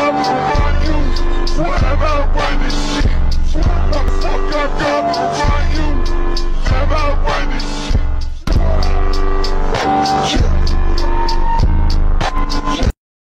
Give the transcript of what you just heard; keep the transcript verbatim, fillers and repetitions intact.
got on you. Whatever, when it's shit. What the fuck I got on